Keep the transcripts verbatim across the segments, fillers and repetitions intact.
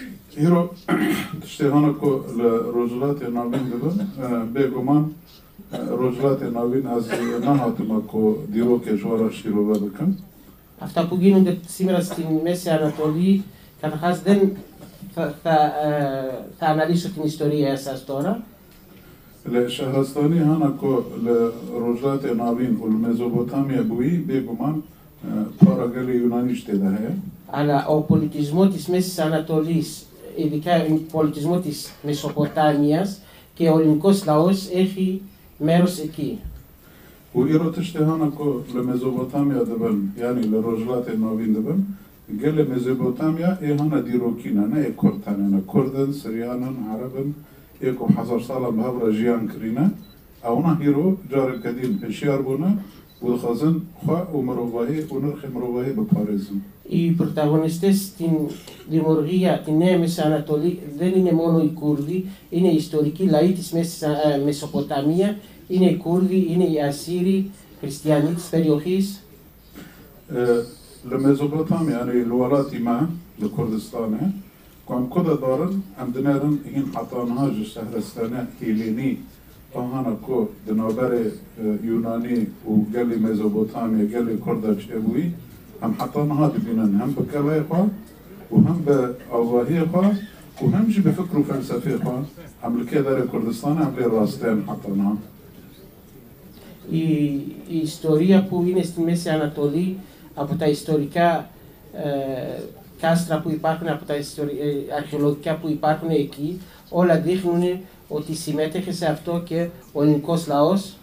هيرو تشتغلنا كو لرجلات نابين دبن بيجومان رجلات نابين از نهاتما كو ديرو كجوارا شيرو بابكم. Αυτά που γίνονται σήμερα στη Μέση Ανατολή, καταρχάς δεν θα, θα, ε, θα αναλύσω την ιστορία σας τώρα. لشهرستاني هانا كو لرجلات نابين والميزوبوتاميا بوي بيجومان بارغالي يوناني شتيدا هي. Αλλά ο πολιτισμός της Μέσης Ανατολής, ειδικά ο πολιτισμός της Μεσοποτάμιας και ο ελληνικός λαός έχει μέρος εκεί. وإيرو تشتهانا كو لميزوبوتاميا دبن يعني لرجلات نابين دبن قال ميزوبوتاميا إيه هانا ديروكينا نا إيه كورتانا كردن سريانا عربن إيكو حزر صالة بهبرا جيان كرينا أونا هيرو جار القديم هشيار بونا والخزن خوا ومروباهي ونرخي مروباهي بباريزم. Οι πρωταγωνιστές στην δημιουργία τη Νέα Μέση Ανατολή δεν είναι μόνο οι Κούρδοι, είναι οι ιστορικοί λαοί της Μέσης ε, Μεσοποταμία, είναι οι Κούρδοι, είναι οι Ασσύριοι, χριστιανοί της περιοχής. لميزوبوتاميا يعني الولات ما لكردستان كم كذا دارن أم دنارن هين حطانها جو شهرستانه هيليني أهانا كو دنابر يوناني وقالي ميزوبوتاميا قالي كردج أبوي هم حطانها دبينن هم بكلاي خوا وهم بأواهي خوا وهم جي بفكر وفلسفي خوا هم لكذا كردستان هم لي راستين حطانها. Η, η ιστορία που είναι στη Μέση Ανατολή από τα ιστορικά ε, κάστρα που υπάρχουν, από τα ιστορι... ε, αρχαιολογικά που υπάρχουν εκεί, όλα δείχνουν ότι συμμετέχει σε αυτό και ο ελληνικός λαός.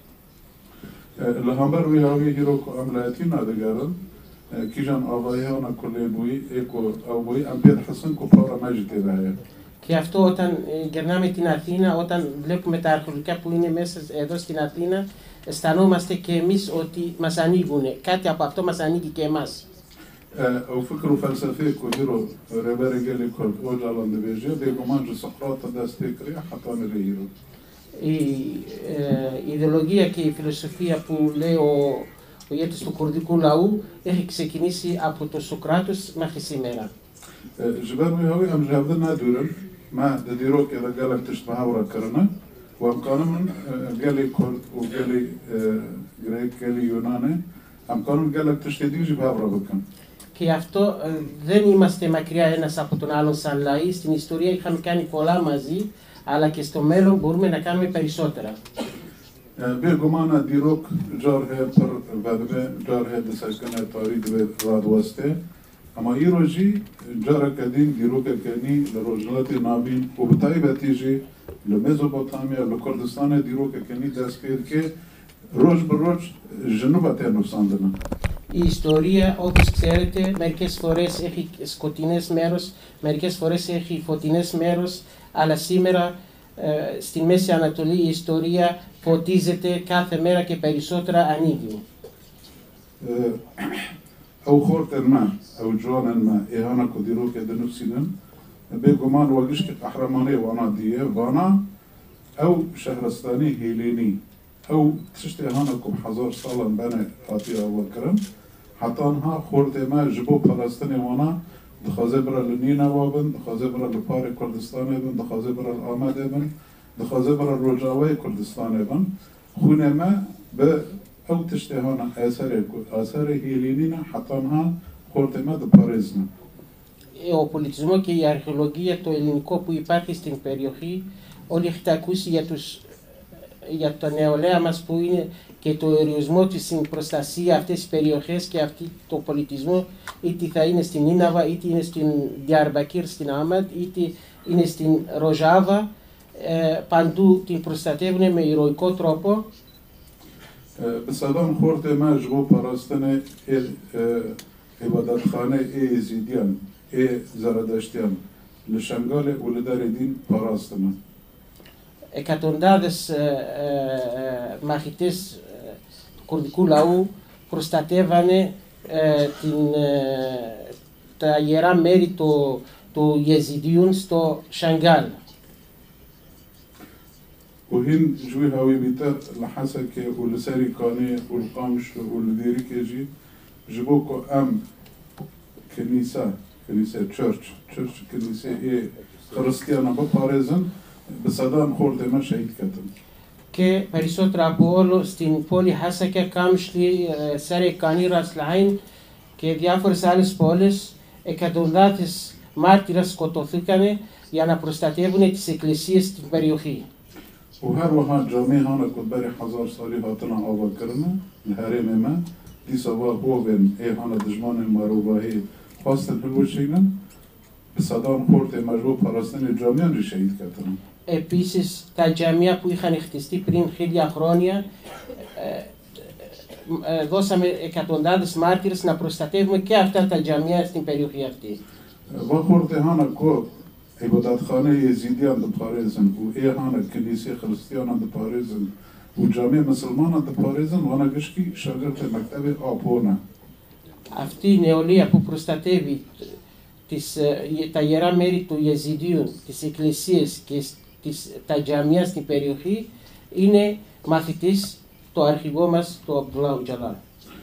لهامبر وياوي هيروكو أملاتينا دقارن كيجان آغايانا كله بوي إيكو أو بوي أم بير حسن كفارة ماجتي بهايا. Και αυτό όταν ε, γυρνάμε την Αθήνα, όταν βλέπουμε τα αρχαιολογικά που είναι μέσα εδώ στην Αθήνα, αισθανόμαστε και εμείς ότι μας ανοίγουν. Κάτι από αυτό μας ανοίγει και εμάς. او فكر فلسفي كوديرو ريبيري قال كل وجالا دبيجي بيقو مانجو سقراط داستيكري حتى نريرو. Η ε, ιδεολογία και η φιλοσοφία που λέει ο, ο ηγέτης του κουρδικού λαού έχει ξεκινήσει από το Σοκράτος μέχρι σήμερα. جبال ويهوي ام جابدنا دورن ما ديرو كذا قالك تشبه ورا كرنا وام قانون قالي كرد وقالي غريك قالي يوناني ام قانون قالك تشتدي جبه ورا بكم. Και αυτό ε, δεν είμαστε μακριά ένας από τον άλλον σαν λαοί. Στην ιστορία είχαμε κάνει πολλά μαζί, αλλά και στο μέλλον μπορούμε να κάνουμε περισσότερα. بيرجمانا ديروك جار هي بر بدبه جار هي دسكنة تاريخ برادوسته أما يروجي جار كدين ديروك كني لرجلات نابين وبتايبة تيجي لميزوبوتاميا لكردستان ديروك كني دسكير كي روج بروج جنوبة تنوساندنا. Η ιστορία, όπως ξέρετε, μερικές φορές έχει σκοτεινές μέρος, μερικές φορές έχει φωτεινές μέρος, αλλά σήμερα ε, στη Μέση Ανατολή η ιστορία φωτίζεται κάθε μέρα και περισσότερα ανοίγει. أو خورتن ما أو جوانن ما إهانا كديرو كدنوسينن بيجومان وجشك أحرماني وانا ديه وانا أو شهرستاني هيليني أو تشتي إهانا كم حزار صالا بنا عطيا وكرم حتى أنها خورتن ما جبو فلسطيني وانا دخازي برا لنينا وابن دخازي برا لباري كردستان ابن دخازي برا الآمد ابن دخازي برا الرجاوي كردستان ابن خونه ما ب أو تشتهانا آثار آثار هيلينينا حتى أنها خورتما د باريزنا. Ο πολιτισμός και η αρχαιολογία, το ελληνικό που υπάρχει στην περιοχή, όλοι έχετε ακούσει για, τους, για το νεολαία μας που είναι και το ορισμό του στην προστασία αυτές τις περιοχές και αυτή το πολιτισμό, είτε θα είναι στην Ίναβα, είτε είναι στην Διαρμπακύρ, στην Άμαντ, είτε είναι στην Ροζάβα, ε, παντού την προστατεύουν με ηρωικό τρόπο. بسلام خورته ما جبو پاراستنه عبادت خانه ای زیدیان ای زرادشتیان لشنگال ولدار دین پاراستنه. Εκατοντάδες ε, ε, μαχητές ε, του κουρδικού λαού προστατεύανε ε, την, ε, τα ιερά μέρη του, του Γεζιδιούν στο Σανγκάλ. وهين جوي هاوي بيتر لحسك والساري كاني والقامش والذيري كيجي جبوكو أم كنيسة کنیسه چرچ چرچ کنیسه خرستیانا بپارێزن بە سەدان خۆردێمە شەهید کەتن. Και περισσότερο από όλο στην πόλη Χάσακια, Κάμσλι, Σαρεκάνη, Ρασλάιν και διάφορες άλλες πόλεις, εκατοντάδες μάρτυρες σκοτωθήκαν για να προστατεύουν τις εκκλησίες στην περιοχή. وهروها جامعه هانا كبري حزار سالي هاتنا آوا کرنا الهرم ما دي سوا هوين اي هانا دجمان المروباهي خواستن هلوشينا بصدان خورت مجبور پرستن جامعه رو شهید کردن. Επίσης, τα τζαμία που είχαν χτιστεί πριν χίλια χρόνια, ε, ε, δώσαμε εκατοντάδες μάρτυρες να προστατεύουμε και αυτά τα τζαμία στην περιοχή αυτή. وخورت هانا كو عبادتخانه يزيديان دو پاريزن و اي هانا كنيسه خريستيان دو پاريزن و جامعه مسلمان دو پاريزن وانا گشكي شاگرد مكتب آپونا. Αυτή η νεολαία που προστατεύει τις, τα ιερά μέρη του Ιεζιδίου, τις εκκλησίες και τις, τα τζαμιά στην περιοχή, είναι μαθητής το αρχηγό μας, το Αμπτουλάχ Οτζαλάν.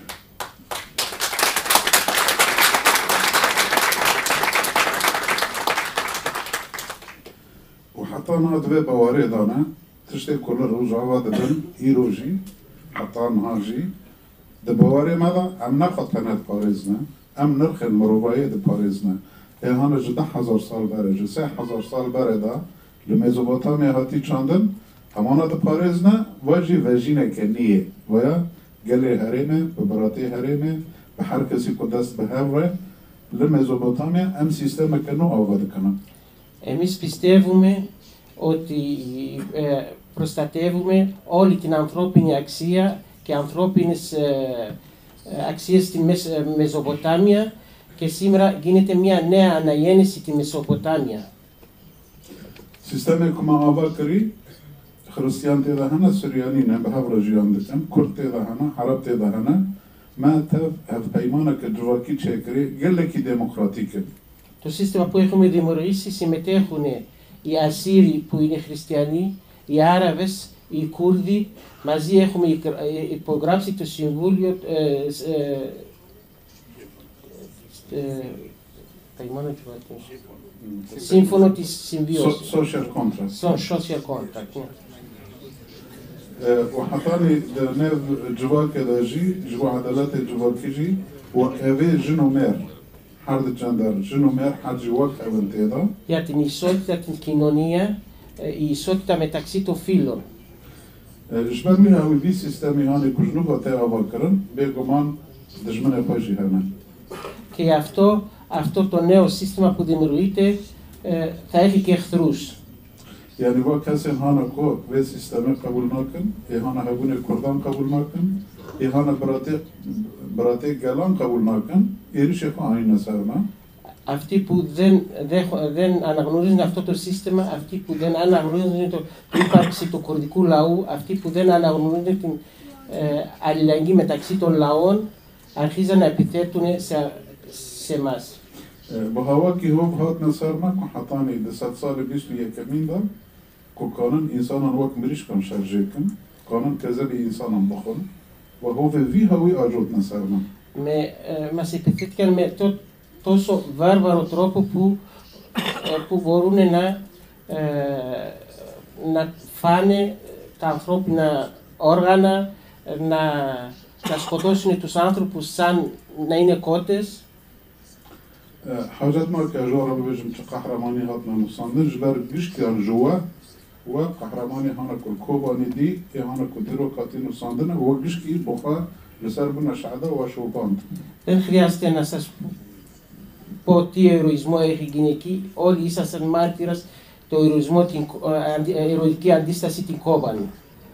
وحتى نادوي بواري دانا تشتي كل رجعوا دبن إيروجي حتى نهاجي دبواري ماذا أم نقط قناة باريزنا أم نرخن مروباية دي باريزنا إيه هانا جدا حزار سال بره جسي حزار سال بره دا لميزوبوتاميا هاتي چاندن همانا دي باريزنا واجي وجينه كنيه ويا قلي هريمه ببراتي هريمه بحر كسي قدس بهوره لميزوبوتاميا أم سيستم كنو آواد كنا. Εμείς πιστεύουμε ότι ε, προστατεύουμε όλη την ανθρώπινη αξία και ανθρώπινες ε, αξίες στη Μεσ, Μεζοποτάμια και σήμερα γίνεται μια νέα αναγέννηση στη Μεσοποτάμια. Συστάμε κομμά αβάκρι, χριστιαν τέδαχανα, Συριανίνα, μπαχαύρα ζιάντεκαν, Κουρτ τέδαχανα, Αρab τέδαχανα, μάτευ ευπαϊμάνα και τζουβακί τσέκρι, γελεκί δημοκρατικέ. Το σύστημα που έχουμε δημιουργήσει συμμετέχουν οι Ασσύριοι που είναι χριστιανοί, οι Άραβες, οι Κούρδοι, μαζί έχουμε υπογράψει το Συμβούλιο ε, ε, ε, σύμφωνο της συμβίωσης. Social contract. Social contract. وحطاني ناف جواك داجي جوا عدالات جواكيجي وكافي جنومير حرد الجندر جنومير حد جواك أبنتيدا. Για την ισότητα την κοινωνία, η ισότητα μεταξύ των φύλων. جبال منها ودي سيستمي هاني كجنوبة تاعا باكرن بيقومان دجمنا خوشي هانا. Και αυτό, αυτό το νέο σύστημα που δημιουργείται ε, θα έχει και εχθρούς. يعني هو كاسين هانا كو في سيستمي قبول ناكن إهانا هبوني كردان قبول ناكن إهانا براتي براتي قالان قبول ناكن إيريش يخو عين سارنا. Αυτοί που δεν, δεν, δεν αναγνωρίζουν αυτό το σύστημα, αυτοί που δεν αναγνωρίζουν το, την ύπαρξη του κουρδικού λαού, αυτοί που δεν αναγνωρίζουν την ε, αλληλεγγύη μεταξύ των λαών, αρχίζουν να επιθέτουν σε, σε εμάς. بهواكي هو بهات نصارنا كحطاني دسات صار بيسو يكمين دا كو قانون إنسانا وك مريش كم شرجيكم قانون كذبي إنسانا بخون وهو في هوي أجود نصارنا. Με, ε, μας επιθέτηκαν με το, τόσο βάρβαρο τρόπο που, ε, που μπορούν να, ε, να φάνε τα ανθρώπινα όργανα, να, να σκοτώσουν τους άνθρωπους σαν να είναι κότες. حاجات ما كجارة بيجم قهرماني هاتنا مصندر جبر بيشكيان جوا وقهرماني هانا كل كوباني دي هانا كديرو كاتين مصندر وقشكي بخار لسر بنا شعدا وشوباند. Δεν χρειάζεται να σας πω τι ηρωισμό έχει γίνει εκεί. Όλοι ήσασταν μάρτυρας το ηρωισμό, την ηρωική αντίσταση την Κόβανη.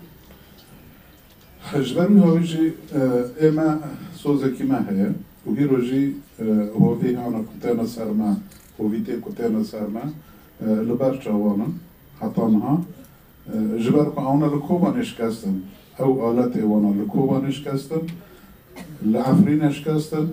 جبرني هو يجي إما سوزكي ما هي وهيروجي هو في هانا كتانا سرما هو في تي كتانا سرما لبرشا وانا حطانها جبركو عونا لكوبا نشكستن أو آلاتي وانا لكوبا نشكستن لعفرين نشكستن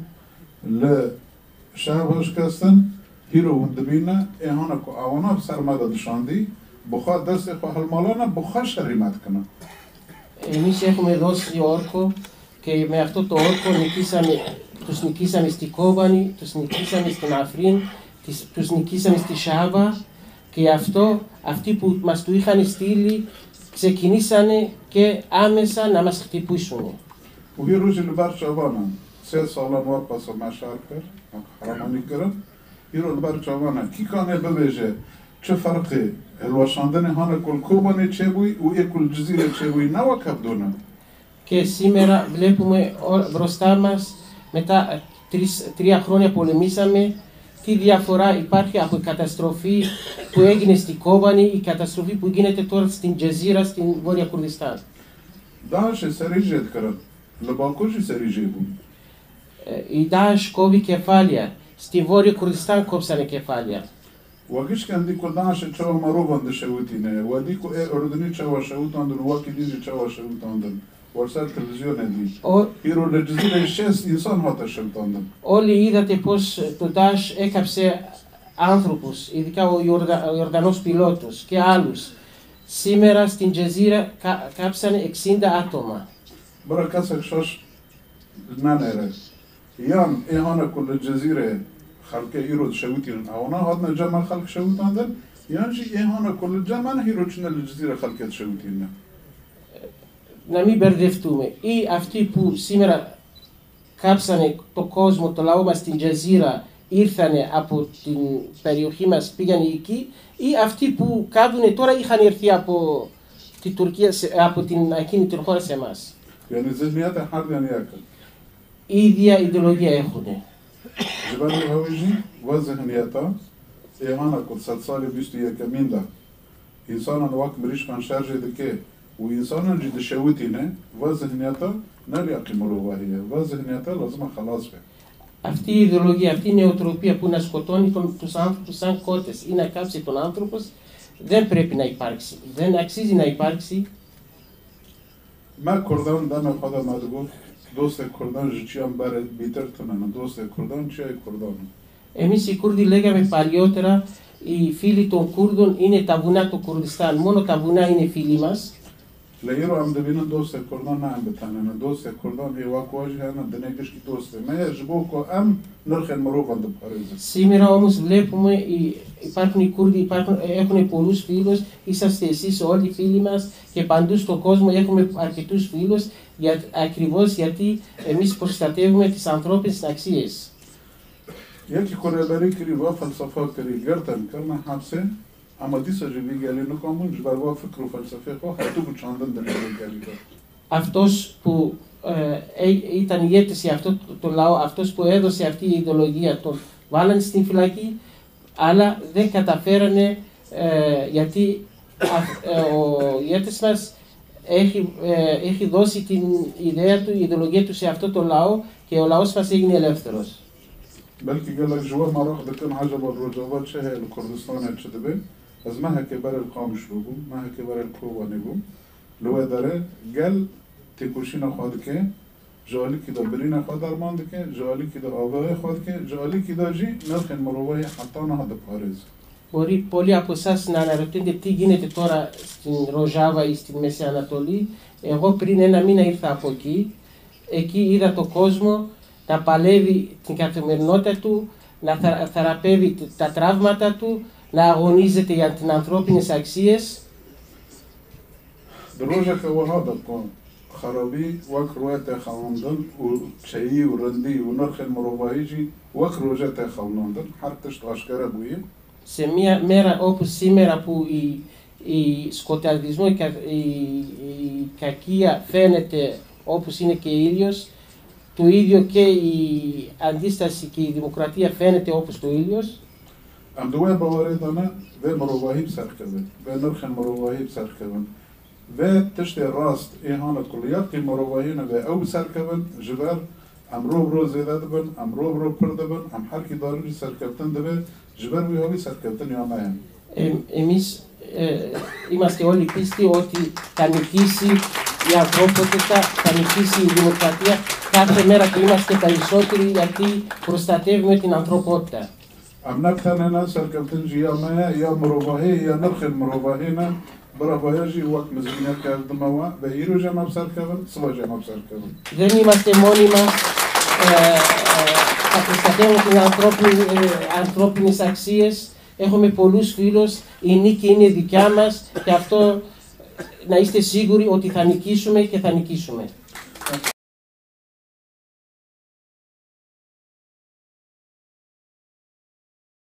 لشعب نشكستن هيرو وندبينا إيه هانا كو عونا بسرما دا دشاندي بخار دستي خو هالمالانا بخار شريمات كنا. Εμείς έχουμε δώσει όρκο και με αυτό το όρκο νικήσαμε τους νικήσαμε στη Κόβανη, τους νικήσαμε στην Αφρίν, τους νικήσαμε στη Σάβα και αυτό αυτοί που μας του είχαν στείλει ξεκινήσανε και άμεσα να μας χτυπήσουν. وهي روجي البرشافانا سه سالا موقف مشار كر حرماني كرن يرو البرشافانا كي كان ببيجه چه فرقه الواشاندن هانا كل كوباني چبوي و كل جزيره چبوي نوا كبدونا. Και σήμερα βλέπουμε μπροστά μας, μετά τρεις, τρία χρόνια πολεμήσαμε, τι διαφορά υπάρχει από η καταστροφή που έγινε στη Κόβανη, η καταστροφή που γίνεται τώρα στην Τζεζίρα, στην Βόρεια Κουρδιστάν. Δάσε σερίζετ κραν, λαμπακούζι σερίζебουν. Η Ντάεσ κόβει κεφάλια, στη Βόρεια Κουρδιστάν κόψανε κεφάλια. وقش كان ديكو داعش تشاو مروفان دشاوتينا وديكو اردني تشاو شاوتاندن واكي ديجي تشاو شاوتاندن ورسال تلفزيون دي هيرو الجزيرة الشاس إنسان هاتا شاوتاندن. Όλοι είδατε πως το Ντάεσ έκαψε άνθρωπους, ειδικά ο, Ιορδα, ο Ιορδανός πιλότος και άλλους. Σήμερα στην Τζεζίρα κα, κάψανε εξήντα άτομα. برا كاسك شاش نانيرة يان إيهانا كل الجزيرة خلق إيرو شاوتين أونا هادنا جمال خلق شاوتاندن يانجي إيهانا كل الجمال هيرو تشنا الجزيرة خلقت شاوتين. Να μην μπερδευτούμε. Ή αυτοί που σήμερα κάψανε το κόσμο, το λαό μας στην Τζεζίρα, ήρθανε από την περιοχή μας, πήγανε εκεί, ή αυτοί που κάβουνε τώρα είχαν έρθει από την Τουρκία, από την εκείνη την χώρα σε εμάς. يعني زلميات حرب يعني ياكل. Η ίδια ιδεολογία έχουνε. جبال الهويجي وزهنياتا إيهانا كل ست صالي بيستو يكميندا إنسانا نواك مريش كان شارجي دكي وإنسانا جد شاوتينه وزهنياتا نالي أقيم رواهية وزهنياتا لازم خلاص به. Αυτή η ιδεολογία, αυτή η νοοτροπία που να σκοτώνει τον, τους άνθρωπους σαν κότες ή να κάψει τον άνθρωπο δεν πρέπει να υπάρξει. Δεν αξίζει να υπάρξει. ما كردان دانا خدا مدبو دوست كردان جيان بار بيتر تنانا دوست كردان چي كردان. Εμείς οι Κούρδοι λέγαμε παλιότερα, οι φίλοι των Κούρδων είναι τα βουνά του Κουρδιστάν. Μόνο τα βουνά είναι φίλοι μας. ليرو عم دبينا دوست كردان نعم بتانا دوست كردان هي واكواجي أنا دنيكش كي دوست ما يجبوكو أم نرخن مروفان دباريزة. Σήμερα όμως βλέπουμε υπάρχουν οι Κούρδοι, υπάρχουν, έχουν πολλούς φίλους, είσαστε εσείς όλοι οι φίλοι μας και παντού στον κόσμο έχουμε αρκετούς φίλους για, ακριβώς γιατί εμείς προστατεύουμε τις ανθρώπινες αξίες. ياكي كوريباري كري وفلسفة كري قرتن كرنا حبسه أما ديسا جبي قالي نقامون جبال فكر وفلسفة خو حتو بتشاندن دنيا قالي. Αυτός που ε, ήταν ηγέτης για αυτό το, το λαό, αυτός που έδωσε αυτή η ιδεολογία, τον βάλανε στην φυλακή, αλλά δεν καταφέρανε ε, γιατί α, ε, ο ηγέτης μας έχει, ε, έχει δώσει την ιδέα του, η ιδεολογία του σε αυτό το λαό και ο λαός μας έγινε ελεύθερος. بلكي قال لك جوا ما راح دكان عجب الرجوات شهي الكردستان الشدبي از ما هكي بر القام شلوبو ما هكي بر الكروباني بو لو داره قال تكوشينا خادكه جالي كده برينا خاد درمان دكه جالي كده آواه خادكه جالي كده جي نرخن مروای حتى نه هذا باريس. Μπορεί πολλοί από εσάς να αναρωτιούνται τι γίνεται τώρα στην Ροζάβα ή στην Μέση Ανατολή. Εγώ πριν ένα μήνα ήρθα από εκεί. Εκεί είδα τον κόσμο να παλεύει την καθημερινότητα του, να θεραπεύει τα τραύματα του, να αγωνίζεται για τις ανθρώπινες αξίες. دروجة كوهذا كون خرابي وكروات خواندن وشيء ورندي ونرخ المروائجي وكروجات خواندن حتى اشتغاشكرا بويه. Σε μια μέρα όπως σήμερα που η, η σκοταδισμό, η, η, η κακία φαίνεται όπως είναι και ήλιος, το ίδιο και η αντίσταση και η δημοκρατία φαίνεται όπως το ήλιος. Am دوای باوریدانه و مروایی بسرکبن و نرخ مروایی بسرکبن و تشت راست ایهان کلیات که مروایی نه و او بسرکبن جبر ام رو برو زیاده دبن ام رو برو پر دبن ام هر کی داری سرکبتن دبه جبر وی هایی سرکبتن یا نه. Εμείς ε, είμαστε όλοι πίστοι ότι θα νικήσει η ανθρωπότητα, θα νικήσει η δημοκρατία κάθε μέρα που είμαστε περισσότεροι γιατί προστατεύουμε την ανθρωπότητα. ام نبتن انا سرکبتن جیا ما یا مروایی یا نرخ مروایینا برا وایجی وقت مزمینه کردم و به ایرو جمع سرکبن سوا جمع سرکبن. Δεν είμαστε μόνοι μας. Ε, συγχαίρω τις ανθρώπινες, ανθρώπινες αξίες. Έχουμε πολλούς φίλους, η νίκη είναι δικιά μας και αυτό να είστε σίγουροι ότι θα νικήσουμε και θα νικήσουμε.